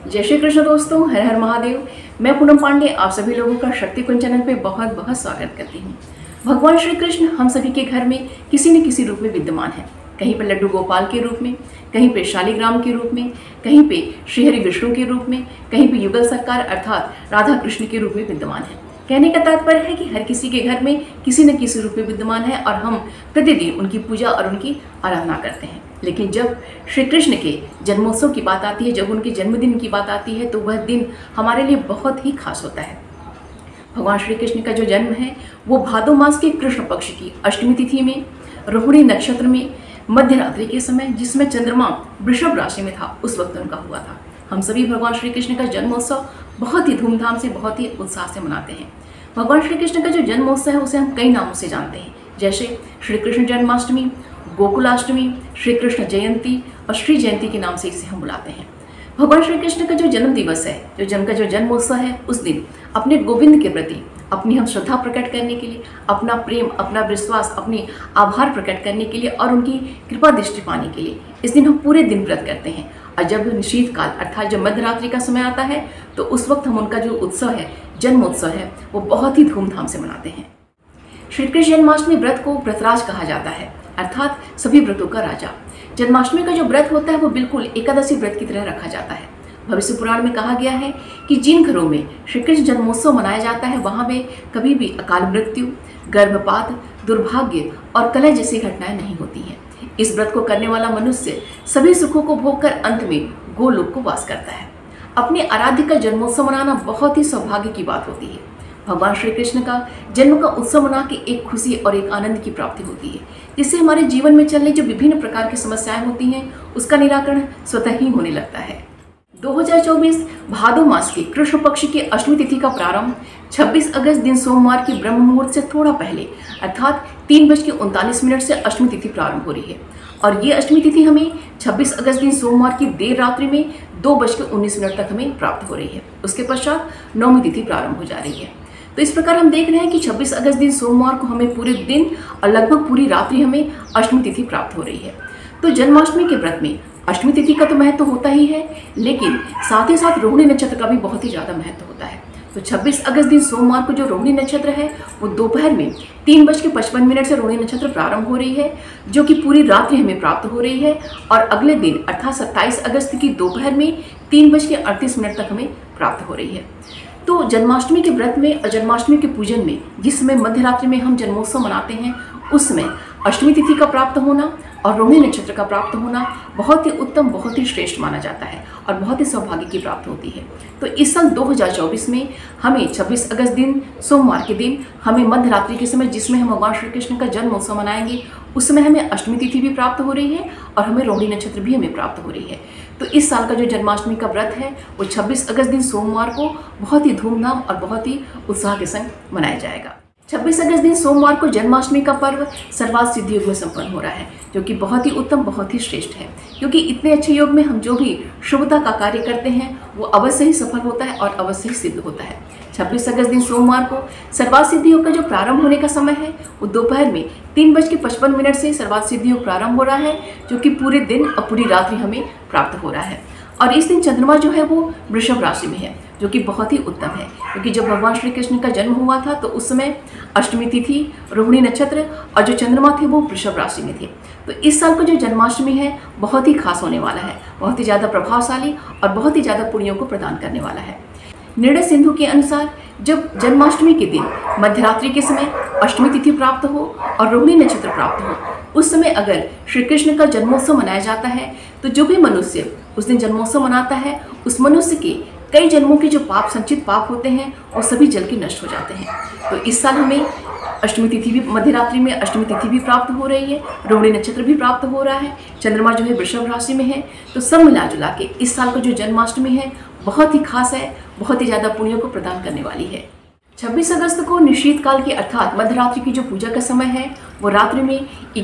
जय श्री कृष्ण दोस्तों, हर हर महादेव। मैं पूनम पांडे आप सभी लोगों का शक्ति कुंज चैनल पे बहुत बहुत स्वागत करती हूँ। भगवान श्री कृष्ण हम सभी के घर में किसी न किसी रूप में विद्यमान है। कहीं पे लड्डू गोपाल के रूप में, कहीं पे शालिग्राम के रूप में, कहीं पे श्रीहरि विष्णु के रूप में, कहीं पे युगल सरकार अर्थात राधा कृष्ण के रूप में विद्यमान है। कहने का तात्पर्य है कि हर किसी के घर में किसी न किसी रूप में विद्यमान है और हम प्रतिदिन उनकी पूजा और उनकी आराधना करते हैं। लेकिन जब श्री कृष्ण के जन्मोत्सव की बात आती है, जब उनके जन्मदिन की बात आती है, तो वह दिन हमारे लिए बहुत ही खास होता है। भगवान श्री कृष्ण का जो जन्म है वो भादो मास के कृष्ण पक्ष की अष्टमी तिथि में रोहिणी नक्षत्र में मध्य रात्रि के समय, जिसमें चंद्रमा वृषभ राशि में था, उस वक्त उनका हुआ था। हम सभी भगवान श्री कृष्ण का जन्मोत्सव बहुत ही धूमधाम से, बहुत ही उत्साह से मनाते हैं। भगवान श्री कृष्ण का जो जन्मोत्सव है उसे हम कई नामों से जानते हैं, जैसे श्री कृष्ण जन्माष्टमी, गोकुलाष्टमी, श्री कृष्ण जयंती और श्री जयंती के नाम से इसे हम बुलाते हैं। भगवान श्री कृष्ण का जो जन्म दिवस है, जो जन्मोत्सव है, उस दिन अपने गोविंद के प्रति अपनी हम श्रद्धा प्रकट करने के लिए, अपना प्रेम, अपना विश्वास, अपनी आभार प्रकट करने के लिए और उनकी कृपा दृष्टि पाने के लिए इस दिन हम पूरे दिन व्रत करते हैं। और जब शीतकाल अर्थात जब मध्यरात्रि का समय आता है तो उस वक्त हम उनका जो उत्सव है, जन्मोत्सव है, वो बहुत ही धूमधाम से मनाते हैं। श्री कृष्ण जन्माष्टमी व्रत को व्रतराज कहा जाता है, अर्थात सभी व्रतों का राजा। जन्माष्टमी का जो व्रत होता है वो बिल्कुल एकादशी व्रत की तरह रखा जाता है। भविष्य पुराण में कहा गया है कि जिन घरों में श्री कृष्ण जन्मोत्सव मनाया जाता है वहाँ में कभी भी अकाल मृत्यु, गर्भपात, दुर्भाग्य और कलह जैसी घटनाएं नहीं होती हैं। इस व्रत को करने वाला मनुष्य सभी सुखों को भोगकर अंत में गोलोक को वास करता है। अपने आराध्य का जन्मोत्सव मनाना बहुत ही सौभाग्य की बात होती है। भगवान श्री कृष्ण का जन्म का उत्सव मना के एक खुशी और एक आनंद की प्राप्ति होती है, जिससे हमारे जीवन में चलने जो विभिन्न प्रकार की समस्याएं होती हैं उसका निराकरण स्वतः ही होने लगता है। 2024 भादो मास के कृष्ण पक्ष की अष्टमी तिथि का प्रारंभ 26 अगस्त दिन सोमवार की ब्रह्म मुहूर्त से थोड़ा पहले अर्थात 3:39 से अष्टमी तिथि प्रारंभ हो रही है। और ये अष्टमी तिथि हमें 26 अगस्त दिन सोमवार की देर रात्रि में 2:19 तक हमें प्राप्त हो रही है। उसके पश्चात नौमी तिथि प्रारंभ हो जा रही है। तो इस प्रकार हम देख रहे हैं कि 26 अगस्त दिन सोमवार को हमें पूरे दिन और लगभग पूरी रात्रि हमें अष्टमी तिथि प्राप्त हो रही है। तो जन्माष्टमी के व्रत में अष्टमी तिथि का तो महत्व होता ही है, लेकिन साथ ही साथ रोहिणी नक्षत्र का भी बहुत ही ज़्यादा महत्व होता है। तो 26 अगस्त दिन सोमवार को जो रोहिणी नक्षत्र है वो दोपहर में 3:55 से रोहिणी नक्षत्र प्रारंभ हो रही है, जो कि पूरी रात्रि हमें प्राप्त हो रही है। और अगले दिन अर्थात 27 अगस्त की दोपहर में 3:38 तक हमें प्राप्त हो रही है। तो जन्माष्टमी के व्रत में और जन्माष्टमी के पूजन में जिस समय मध्य रात्रि में हम जन्मोत्सव मनाते हैं, उस समय अष्टमी तिथि का प्राप्त होना और रोहिणी नक्षत्र का प्राप्त होना बहुत ही उत्तम, बहुत ही श्रेष्ठ माना जाता है और बहुत ही सौभाग्य की प्राप्त होती है। तो इस साल 2024 में हमें 26 अगस्त दिन सोमवार के दिन हमें मध्य रात्रि के समय, जिसमें हम भगवान श्री कृष्ण का जन्मोत्सव मनाएंगे, उस समय हमें अष्टमी तिथि भी प्राप्त हो रही है और हमें रोहिणी नक्षत्र भी हमें प्राप्त हो रही है। तो इस साल का जो जन्माष्टमी का व्रत है वो 26 अगस्त दिन सोमवार को बहुत ही धूमधाम और बहुत ही उत्साह के संग मनाया जाएगा। 26 अगस्त दिन सोमवार को जन्माष्टमी का पर्व सर्वार्थ सिद्धि योग में संपन्न हो रहा है, जो कि बहुत ही उत्तम, बहुत ही श्रेष्ठ है, क्योंकि इतने अच्छे योग में हम जो भी शुभता का कार्य करते हैं वो अवश्य ही सफल होता है और अवश्य ही सिद्ध होता है। 26 अगस्त दिन सोमवार को सर्वार्थ सिद्धि योग का जो प्रारंभ होने का समय है वो दोपहर में 3:55 से सर्वार्थ सिद्धि योग प्रारंभ हो रहा है, जो कि पूरे दिन और पूरी रात्रि हमें प्राप्त हो रहा है। और इस दिन चंद्रमा जो है वो वृषभ राशि में है, जो कि बहुत ही उत्तम है, क्योंकि जब भगवान श्री कृष्ण का जन्म हुआ था तो उस समय अष्टमी तिथि, रोहिणी नक्षत्र और जो चंद्रमा थे वो वृषभ राशि में थे। तो इस साल का जो जन्माष्टमी है बहुत ही खास होने वाला है, बहुत ही ज़्यादा प्रभावशाली और बहुत ही ज़्यादा पुण्यों को प्रदान करने वाला है। निर्णय सिंधु के अनुसार जब जन्माष्टमी के दिन मध्यरात्रि के समय अष्टमी तिथि प्राप्त हो और रोहिणी नक्षत्र प्राप्त हो, उस समय अगर श्री कृष्ण का जन्मोत्सव मनाया जाता है तो जो भी मनुष्य उस दिन जन्मोत्सव मनाता है उस मनुष्य के कई जन्मों के जो पाप, संचित पाप होते हैं, वो सभी जल के नष्ट हो जाते हैं। तो इस साल हमें अष्टमी तिथि भी, मध्यरात्रि में अष्टमी तिथि भी प्राप्त हो रही है, रोहिणी नक्षत्र भी प्राप्त हो रहा है, चंद्रमा जो है वृषभ राशि में है। तो सब मिला जुला के इस साल का जो जन्माष्टमी है बहुत ही खास है, बहुत ही ज़्यादा पुण्यों को प्रदान करने वाली है। 26 अगस्त को निशीत काल की अर्थात मध्यरात्रि की जो पूजा का समय है वो रात्रि में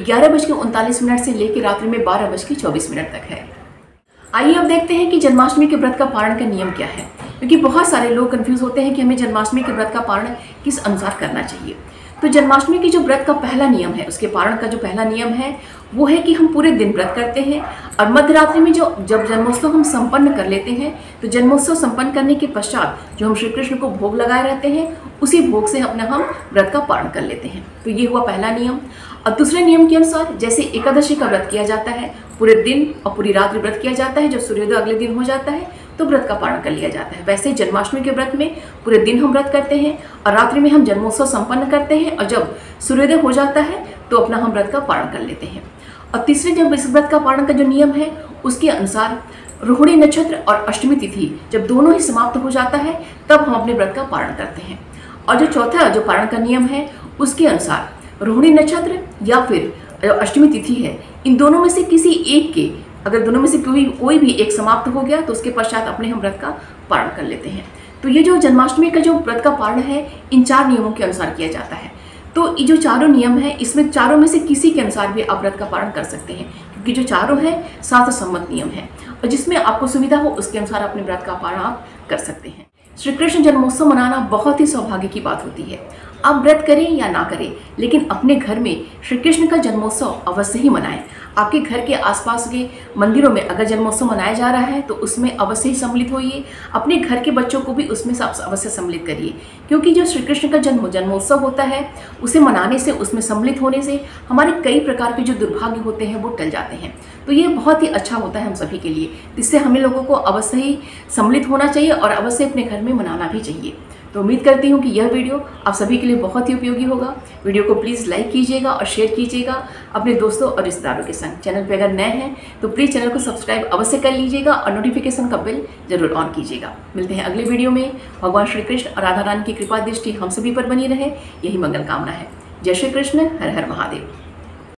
11:39 से लेकर रात्रि में 12:24 तक है। आइए अब देखते हैं कि जन्माष्टमी के व्रत का पारण का नियम क्या है, क्योंकि बहुत सारे लोग कंफ्यूज होते हैं कि हमें जन्माष्टमी के व्रत का पारण किस अनुसार करना चाहिए। तो जन्माष्टमी की जो व्रत का पहला नियम है, उसके पारण का जो पहला नियम है वो है कि हम पूरे दिन व्रत करते हैं और मध्य रात्रि में जब जन्मोत्सव हम संपन्न कर लेते हैं तो जन्मोत्सव संपन्न करने के पश्चात जो हम श्री कृष्ण को भोग लगाए रहते हैं उसी भोग से अपना हम व्रत का पारण कर लेते हैं। तो ये हुआ पहला नियम। और दूसरे नियम के अनुसार जैसे एकादशी का व्रत किया जाता है, पूरे दिन और पूरी रात्रि व्रत किया जाता है, जब सूर्योदय अगले दिन हो जाता है तो व्रत का पारण कर लिया जाता है। वैसे जन्माष्टमी के व्रत में पूरे दिन हम व्रत करते हैं और रात्रि में हम जन्मोत्सव संपन्न करते हैं और जब सूर्योदय हो जाता है तो अपना हम व्रत का पारण कर लेते हैं। और तीसरे जब इस व्रत का पारण का जो नियम है उसके अनुसार रोहिणी नक्षत्र और अष्टमी तिथि जब दोनों ही समाप्त हो जाता है तब हम अपने व्रत का पारण करते हैं। और जो चौथा जो पारण का नियम है उसके अनुसार रोहिणी नक्षत्र या फिर अष्टमी तिथि है, इन दोनों में से किसी एक के अगर दोनों में से कोई भी एक समाप्त हो गया तो उसके पश्चात अपने हम व्रत का पारण कर लेते हैं। तो ये जो जन्माष्टमी का जो व्रत का पारण है इन 4 नियमों के अनुसार किया जाता है। तो ये जो चारों नियम है इसमें चारों में से किसी के अनुसार भी आप व्रत का पारण कर सकते हैं, क्योंकि जो चारों हैं शास्त्र सम्मत नियम है और जिसमें आपको सुविधा हो उसके अनुसार अपने व्रत का पारण आप कर सकते हैं। श्री कृष्ण जन्मोत्सव मनाना बहुत ही सौभाग्य की बात होती है। आप व्रत करें या ना करें लेकिन अपने घर में श्री कृष्ण का जन्मोत्सव अवश्य ही मनाएं। आपके घर के आसपास के मंदिरों में अगर जन्मोत्सव मनाया जा रहा है तो उसमें अवश्य ही सम्मिलित होइए। अपने घर के बच्चों को भी उसमें अवश्य सम्मिलित करिए, क्योंकि जो श्री कृष्ण का जन्मोत्सव होता है उसे मनाने से, उसमें सम्मिलित होने से हमारे कई प्रकार के जो दुर्भाग्य होते हैं वो टल जाते हैं। तो ये बहुत ही अच्छा होता है हम सभी के लिए। इससे हमें लोगों को अवश्य ही सम्मिलित होना चाहिए और अवश्य अपने घर में मनाना भी चाहिए। तो उम्मीद करती हूँ कि यह वीडियो आप सभी के लिए बहुत ही उपयोगी होगा। वीडियो को प्लीज़ लाइक कीजिएगा और शेयर कीजिएगा अपने दोस्तों और रिश्तेदारों के संग। चैनल पे अगर नए हैं तो प्लीज़ चैनल को सब्सक्राइब अवश्य कर लीजिएगा और नोटिफिकेशन का बेल जरूर ऑन कीजिएगा। मिलते हैं अगले वीडियो में। भगवान श्री कृष्ण और राधा रानी की कृपा दृष्टि हम सभी पर बनी रहे, यही मंगल कामना है। जय श्री कृष्ण, हर हर महादेव।